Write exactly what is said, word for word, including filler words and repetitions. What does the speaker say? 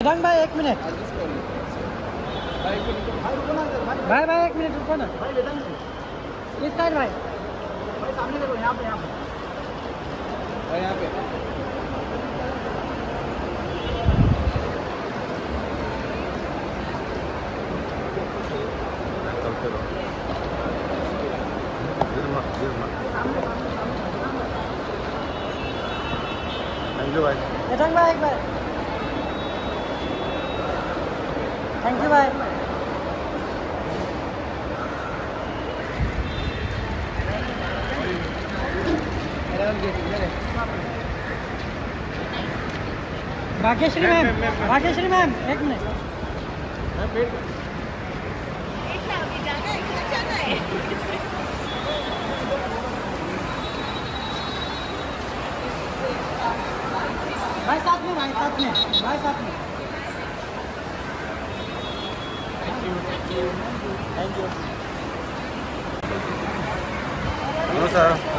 रंग भाई एक मिनट भाई भाई एक मिनट रुको ना इस साइड भाई भाई सामने देखो यहाँ पे यहाँ पे भाई यहाँ पे थैंक यू भाई रंग भाई एक बार थैंक यू भाई भाग्यश्री मैम भाग्यश्री मैम एक मिनट भाई साथ में भाई साथ में भाई साथ में thank you thank you thank you hello sir